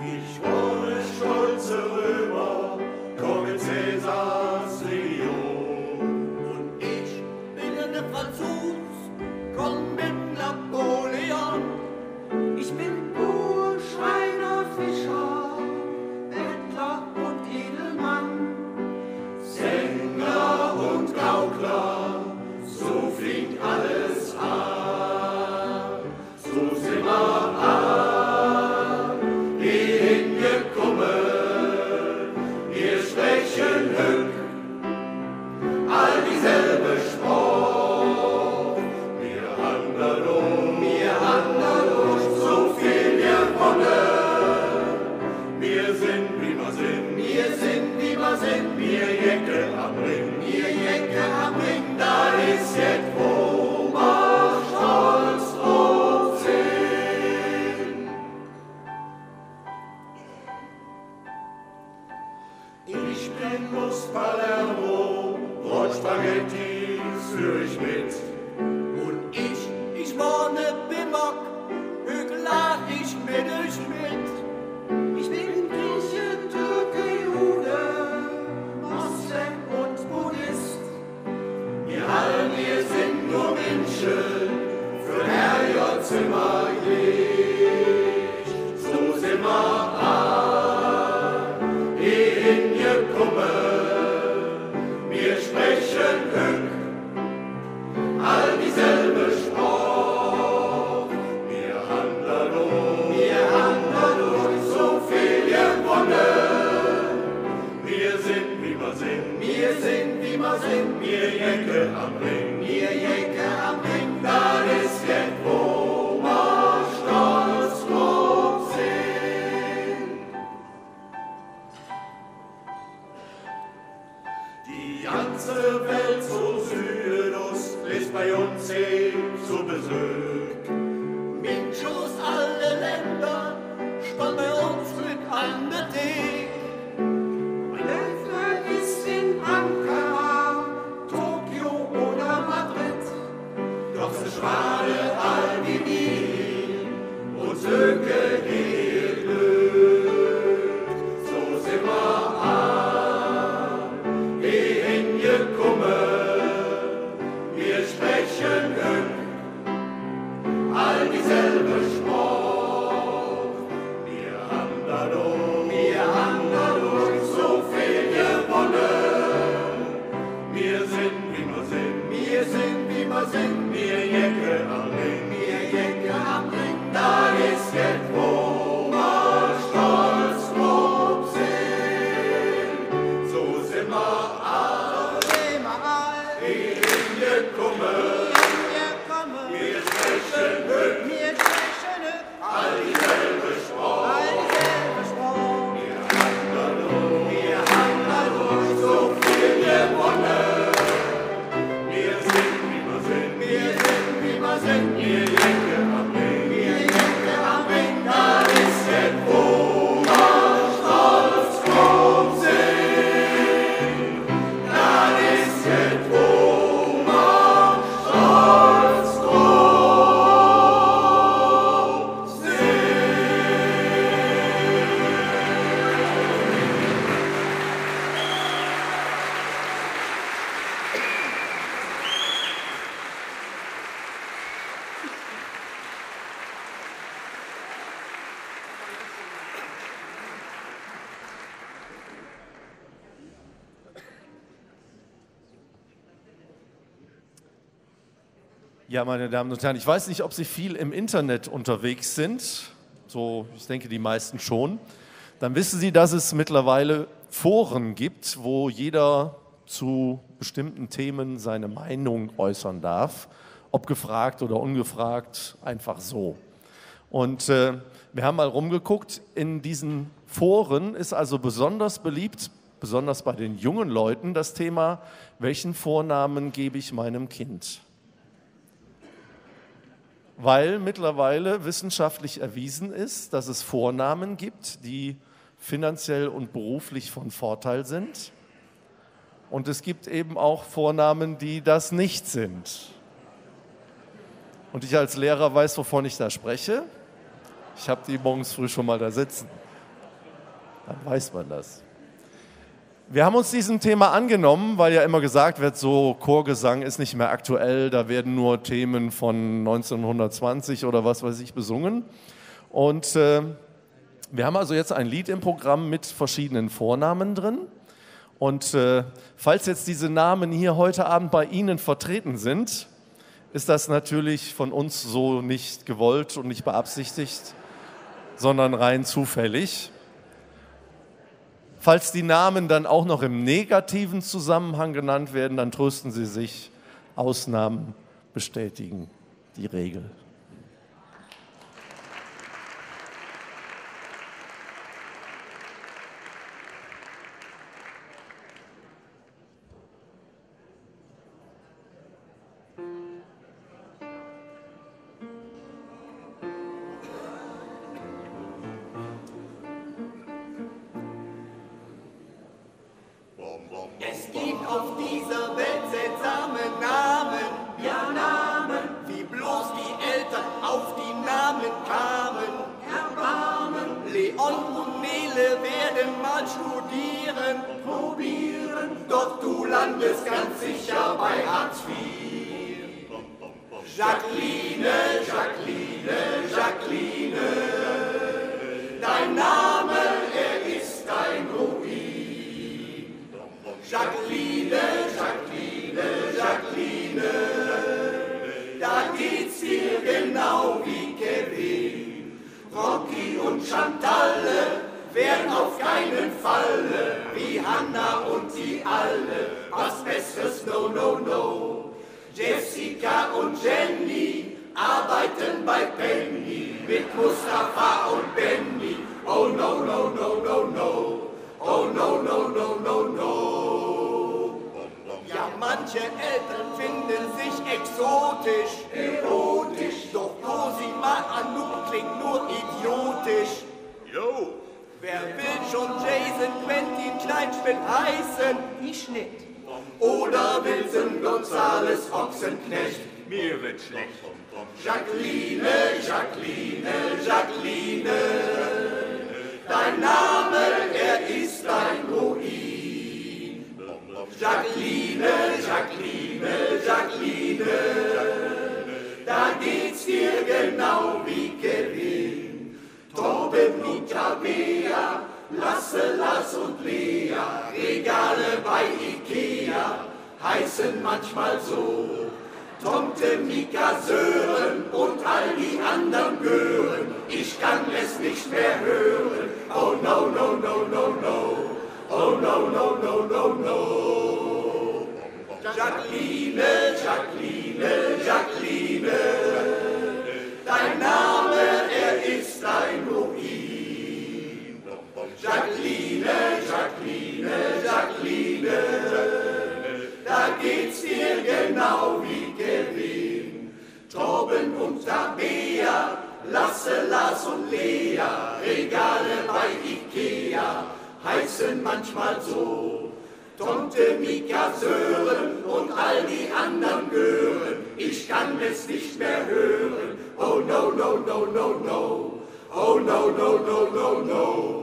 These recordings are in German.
Ich wohne stolze Römer, komme Cäsars Legion. Und ich bin eine Franzos, komm mit Napoleon. Ich bin Bauer, Schreiner, Fischer, Bettler und Edelmann. Sänger und Gaukler, so fängt alles an. So sind wir an, hingekommen. Wir sprechen Höck, all dieselbe Spruch. Wir handeln so viel gewonnen. Wir sind, wie wir sind, wir Jecke am Ring, da ist jetzt, wo wir stolz drauf sind. Ich bin aus Palermo, Brot Spaghetti führ ich mit. Und ich wohne Bimok, Hügler, ich mit euch mit. Ich bin Grieche, Türke, Jude, Moslem und Buddhist. Wir sind nur Menschen, für Herrgott sind wir nicht. So sind wir an, hingekommen. Wir sprechen Höck, all dieselbe Spruch. Wir handeln so viel gewonnen. Wir sind, wie wir sind, wir Jecke am Ring, da ist jetzt, wo wir stolz drauf sind. Die ganze Welt so Südost ist bei uns zu Besuch. Mensch aus alle Länder, spann bei uns Glück an der Tee. Mein Elfter ist in Ankara, Tokio oder Madrid. Doch so schade all wie Wien und Söke ihr Glück. So sind wir an, hingekommen. Wir sprechen Höck, all dieselbe Spruch. Wir handeln so viel gewonnen. Wir sind, wie wir sind, wir Jecke am Ring, da ist jetzt, wo wir stolz drauf sind. So sind wir all hingekommen. Wir sprechen Höck, all dieselbe Spruch. Wir handeln so viel gewonnen. Wir sind, wie wir sind, wir Jecke am Ring, da ist jetzt, wo wir stolz drauf sind. Da ist jetzt, wo wir stolz drauf sind. Ja, meine Damen und Herren, ich weiß nicht, ob Sie viel im Internet unterwegs sind. So, ich denke, die meisten schon. Dann wissen Sie, dass es mittlerweile Foren gibt, wo jeder zu bestimmten Themen seine Meinung äußern darf. Ob gefragt oder ungefragt, einfach so. Und wir haben mal rumgeguckt, in diesen Foren ist also besonders beliebt, besonders bei den jungen Leuten, das Thema, welchen Vornamen gebe ich meinem Kind? Weil mittlerweile wissenschaftlich erwiesen ist, dass es Vornamen gibt, die finanziell und beruflich von Vorteil sind. Und es gibt eben auch Vornamen, die das nicht sind. Und ich als Lehrer weiß, wovon ich da spreche. Ich habe die morgens früh schon mal da sitzen. Dann weiß man das. Wir haben uns diesem Thema angenommen, weil ja immer gesagt wird, so Chorgesang ist nicht mehr aktuell, da werden nur Themen von 1920 oder was weiß ich besungen. Und wir haben also jetzt ein Lied im Programm mit verschiedenen Vornamen drin. Und falls jetzt diese Namen hier heute Abend bei Ihnen vertreten sind, ist das natürlich von uns so nicht gewollt und nicht beabsichtigt, sondern rein zufällig. Falls die Namen dann auch noch im negativen Zusammenhang genannt werden, dann trösten Sie sich, Ausnahmen bestätigen die Regel. Es gibt auf dieser Welt seltsame Namen, ja Namen, wie bloß die Eltern auf die Namen kamen. Erbarmen, Leon und Nele werden mal studieren, probieren, doch du landest ganz sicher bei Hartz IV. Jacqueline, Jacqueline, Jacqueline, dein Name, er ist dein Ruin. Jacqueline, Jacqueline, Jacqueline, da geht's dir genau wie Kevin. Rocky und Chantalle werden auf keinen Falle wie Hannah und die alle. Was Besseres, no, no, no. Jessica und Jenny arbeiten bei Penny mit Mustafa und Benny. Oh no, no, no, no, no. Oh no, no, no, no, no. Ja, manche Eltern finden sich exotisch, erotisch, doch Cosima Anouk klingt nur idiotisch. Jo, Wer will schon Jason Quentin Kleinschmidt heißen? Ich nicht. Oder Wilson Gonzales Ochsenknecht? mir wird schlecht. Jacqueline, Jacqueline, Jacqueline, dein Name, er ist dein Ruin. Jacqueline, Jacqueline, Jacqueline, da geht's dir genau wie Kevin. Torben, Mika, Bea, Lasse, Lars und Lea, Regale bei Ikea heißen manchmal so. Tomte, Mika, Sören und all die anderen Gören, ich kann es nicht mehr hören. Oh no, no, no, no, no. Oh no, no, no, no, no. Jacqueline, Jacqueline, Jacqueline, dein Name, er ist dein Ruin. Jacqueline, Jacqueline, Jacqueline, da geht's dir genau wie Kevin. Torben und Tabea, Lasse, Lars und Lea, Regale bei Ikea heißen manchmal so. Tomte, Mika, Sören und all die anderen Gören, ich kann es nicht mehr hören. Oh no, no, no, no, no. Oh no, no, no, no, no.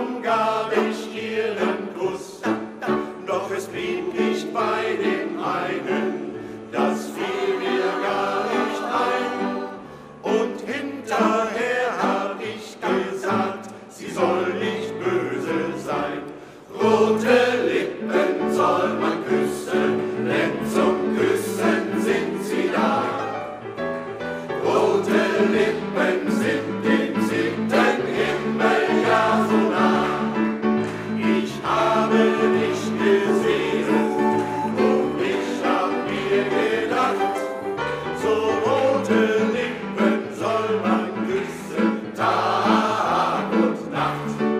Doch es blieb nicht bei dem einen. Rote Lippen soll man küssen, denn zum Küssen sind sie da. Rote Lippen sind dem 7. Himmel ja so nah. Ich habe dich gesehen und ich hab mir gedacht, so rote Lippen soll man küssen, Tag und Nacht.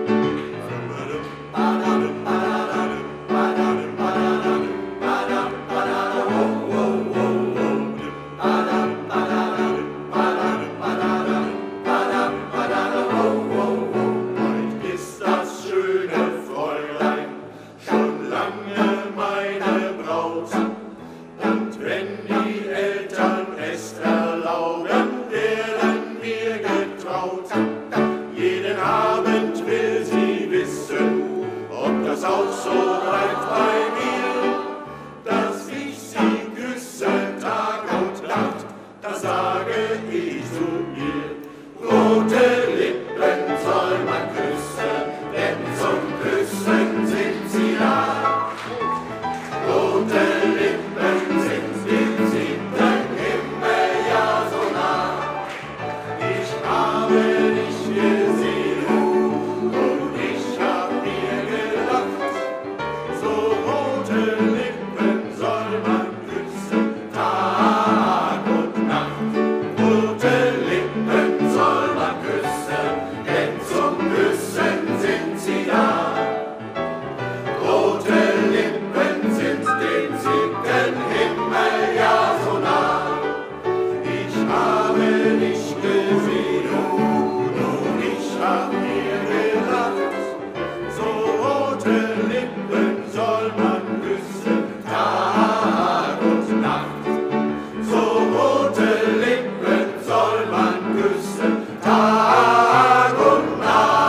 Heut ist das schöne Fräulein schon lange meine Braut. Und wenn die Eltern es erlauben, werden wir getraut. Jeden Abend will sie wissen, ob das auch so bleibt bei mir, dass ich sie küsse Tag und Nacht. Da sage ich zu ihr, rote Lippen soll man küssen, denn zum Küssen sind sie da. Rote Lippen sind dem 7. Himmel ja so nah. Ich habe dich gesehen und ich hab mir gedacht, so rote Lippen soll man küssen, Tag und Nacht. Rote Lippen soll man küssen, denn zum Küssen sind sie da. Rote Lippen sind dem 7. Himmel ja so nah. Ich habe dich gesehen und ich hab mir gedacht, so rote Lippen soll man küssen, Tag und Nacht. So rote Lippen soll man küssen, Tag und Nacht.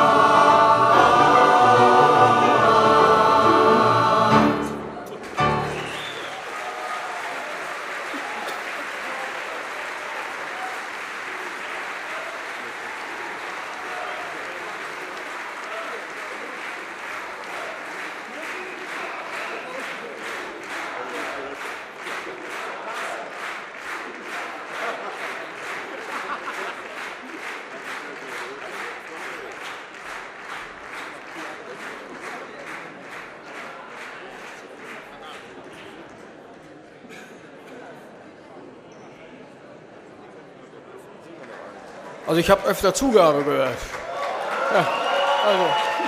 Also ich habe öfter Zugabe gehört. Ja, also.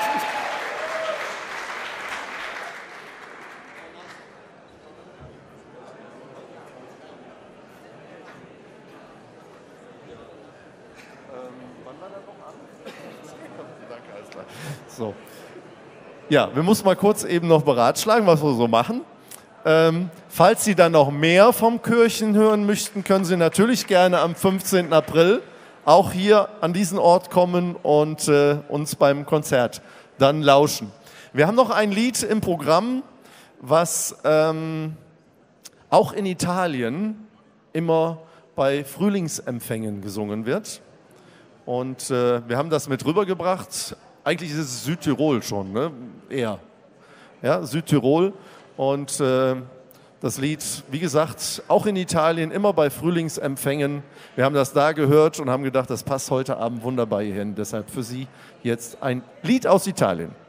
So. Ja, wir müssen mal kurz eben noch beratschlagen, was wir so machen. Falls Sie dann noch mehr vom Chörchen hören möchten, können Sie natürlich gerne am 15. April auch hier an diesen Ort kommen und uns beim Konzert dann lauschen. Wir haben noch ein Lied im Programm, was auch in Italien immer bei Frühlingsempfängen gesungen wird. Und wir haben das mit rübergebracht. Eigentlich ist es Südtirol schon, ne? Eher. Ja, Südtirol. Und das Lied, wie gesagt, auch in Italien, immer bei Frühlingsempfängen. Wir haben das da gehört und haben gedacht, das passt heute Abend wunderbar hierhin. Deshalb für Sie jetzt ein Lied aus Italien.